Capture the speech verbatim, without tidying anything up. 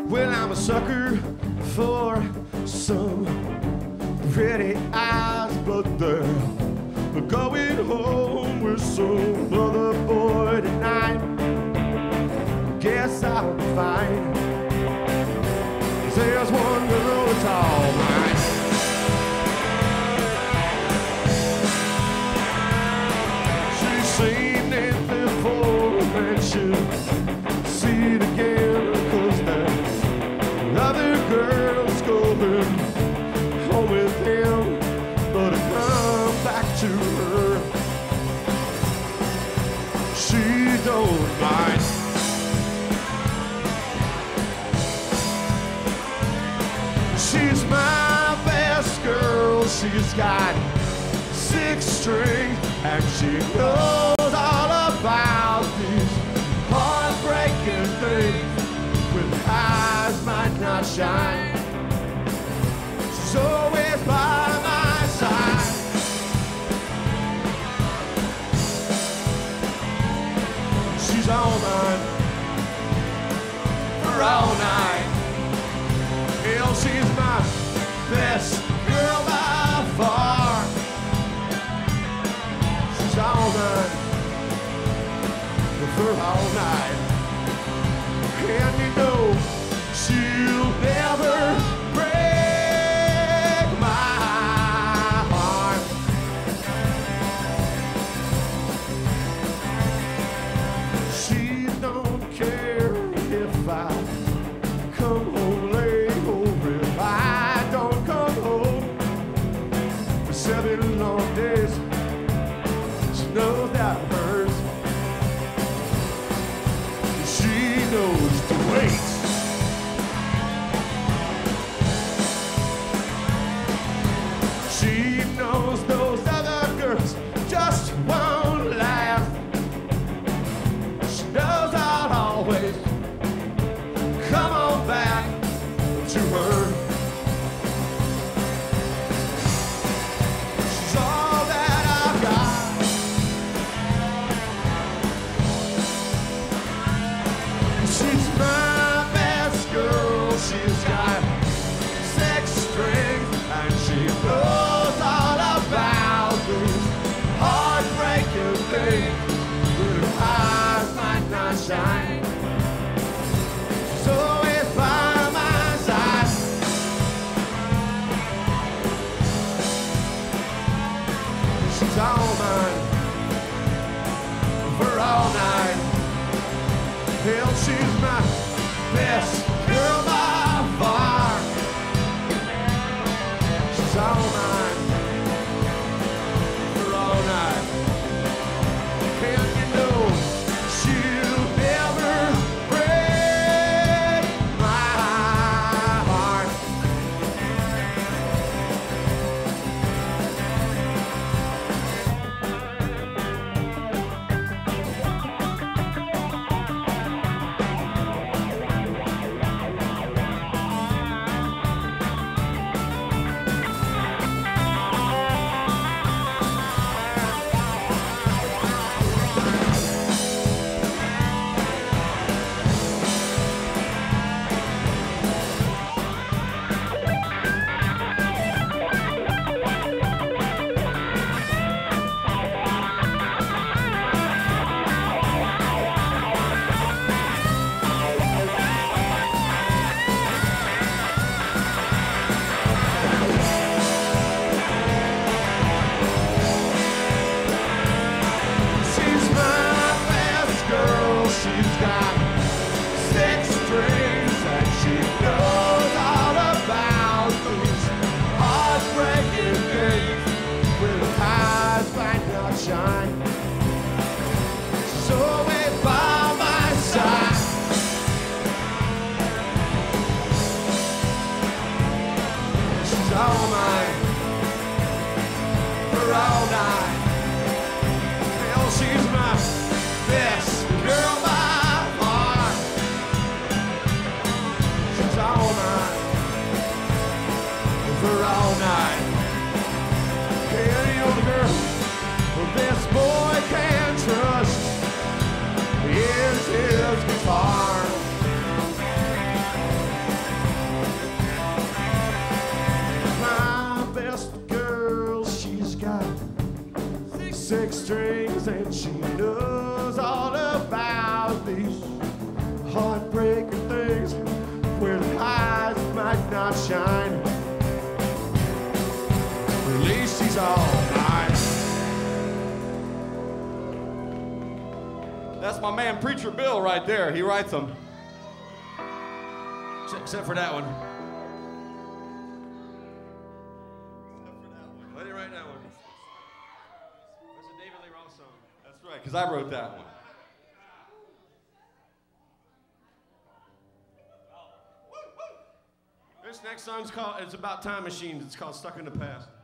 Well, I'm a sucker for some pretty eyes, but they're going home with some other boy tonight. Guess I'll be fine. There's one girl that's all mine. She's seen it before and she'll see it again, 'cause there are other girls going home with him, but I come back to her. She don't mind. She's my best girl. She's got six strings and she knows all about these heartbreaking things with eyes might not shine. She's always by my side. She's all mine for all night. Hell, she's my best girl by far. She's all mine for all night. And you know she'll never break my heart. She don't care if I come home late or if I don't come home for seven long days. She knows that hurts. She knows to wait. She knows those other girls just won't laugh. She knows I'll always come on back to her. She's all that I've got. She's my best girl. She's got six strings and she knows all about these heartbreaking things with her eyes might not shine. She's always by my side. She's all mine for all night. Hell, she's my best girl by far. She's all mine for all night. And you know she'll never break my heart. She's my best girl. She's got six strings and she knows all about these heartbreaking things with her eyes might not shine. She's always by my side. She's all mine for all night. Hell, she's my best girl by far. She's all mine for all night. Hey, young girl, this boy can trust is his guitar. and she knows all about these heartbreaking things where the eyes might not shine. At least she's all mine. That's my man Preacher Bill right there. He writes them. Except for that one. Except for that one. I didn't write that one. That's a David Lee Roth song. That's right, because I wrote that one. This next song's called, it's about time machines. It's called Stuck in the Past.